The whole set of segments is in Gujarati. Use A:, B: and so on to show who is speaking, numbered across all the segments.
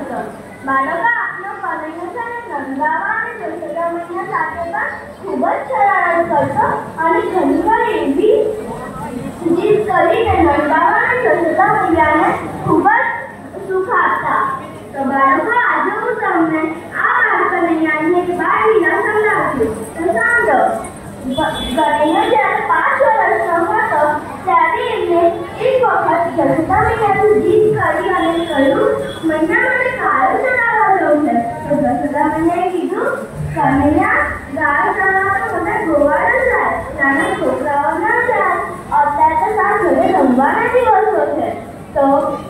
A: હતો। બાળકો આપનો કનૈયો છે નંદાવા અને જશોદા મૈયા સાથે પણ ખૂબ જ શરારત કરતો અને ઘણીવાર એવી જીદ કરીને નંદાવા અને જશોદા મૈયાને ખૂબ જ સુખ આપતા। તો બાળકો આજે હું તમને આ બાળ કનૈયાની એક બાળ લીલા સંભળાવું છું। તો સાંભળો। કનૈયો જ્યારે 5 વર્ષનો હતો ત્યારે એમને એક વખત જશોદા મૈયાથી જીદ કરી અને કહ્યું, મૈયા મને ગાયો ચરાવવા જવું છે। તો જશોદા મૈયાએ કીધું, કનૈયા ગાયો ચરાવવા તો મને ગોવાળ જ જાય, નાના છોકરાઓ ના જાય, અત્યારે તો તારા ઘરે રમવાના દિવસો છે। તો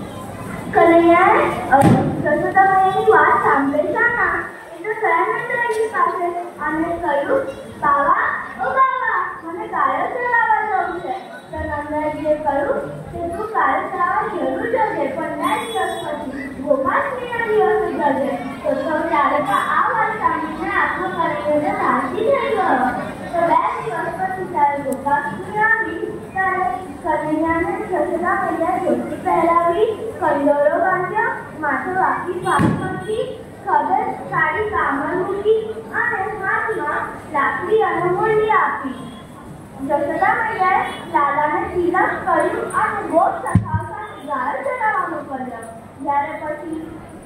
A: કનૈયાએ જશોદા મૈયાની વાત સાંભળતા ના એટલે ગયા નંદા એની પાસે અને કહ્યું, બાવા ઓ બાવા મને ગાયો ચરાવવા જવું છે। તો નંદાજીએ કહ્યું કે તું ગાયો ચરાવવા જરૂર જજે, પણ 2 દિવસ પછી ગોપાષ્ટમીના દિવસે જજે। તો ત્યારે આ વાત સાંભળીને આખો કનૈયો રાજી થઈ ગયો। તો 2 દિવસ પછી ત્યારે ગોપાષ્ટમી આવી ત્યારે કનૈયાને જશોદા મૈયાએ ધોતી પહેરાવી, કંદોરો બાંધ્યો, માથું રાખી પાછી ખભે સાડી કામર મૂકી અને હાથમાં લાકડી અને મુરલી આપી। જશોદા મૈયાએ લાલાને તિલક કર્યું અને ગોપ સખાવતા ગાયો ચરાવવા મોકલ્યો। જ્યારે પછી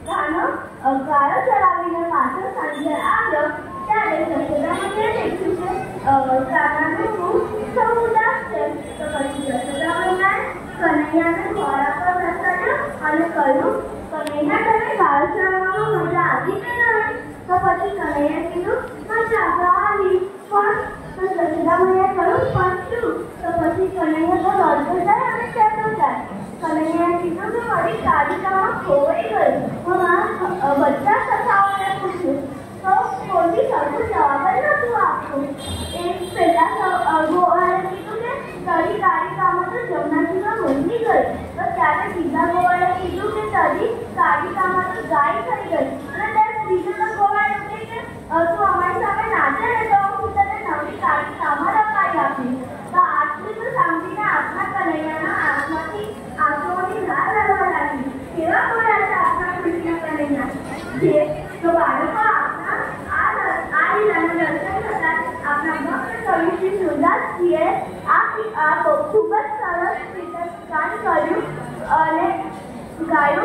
A: ગાયો ચરાવીને પાછો સાંજે આવ્યો ત્યારે જશોદા મૈયાએ દેખ્યું કે કાનાનું મુખ સૌ ઉદાસ છે। તો પછી જશોદા મૈયાએ કનૈયાને ઘોડા પર બેસાડ્યો અને કહ્યું, કનૈયા તને ગાયો ચરાવવામાં મજા આવી કે નહીં? તો પછી કનૈયાએ કીધું, મજા તો આવી, પણ તો જશોદા મૈયાએ કહ્યું, પણ શું? તો પછી કનૈયો તો રડતો જાય અને કહેતો જાય। કનૈયાએ કીધું કે મારી કાલિકામાં ખોવાઈ ગઈ, હું મારા બધા સખાઓને પૂછ્યું તો કોઈ સરખું જવાબ જ નહોતું આપતું। એક પહેલા ગોવાળે કીધું કે તારી કાલિકામાં તો જમનાજીમાં મરી ગઈ। તો ત્યારે બીજા ગોવાળે કીધું કે તારી કાલિકામાં તો ગાય થઈ ગઈ। અને ત્યારે બીજો ગોવાળે કહે કે તું અમારી સામે નાચે ને તો હું તને નવી કાલિકામાં રખાઈ આપીશ। તો આટલું તો સાંભળીને આપણા કનૈયાના આંખમાંથી આંસુઓની ધાર વહેવા લાગી। કેવા બોલ્યા છે આપણા કૃષ્ણ કનૈયા। તો બાળકો આપણા આ લીલાના દર્શન થતાં આપણા ભક્ત કવિ શ્રી સુરદાસજીએ આ ખૂબ જ સરસ રીતે ગાન કર્યું અને ગાયું।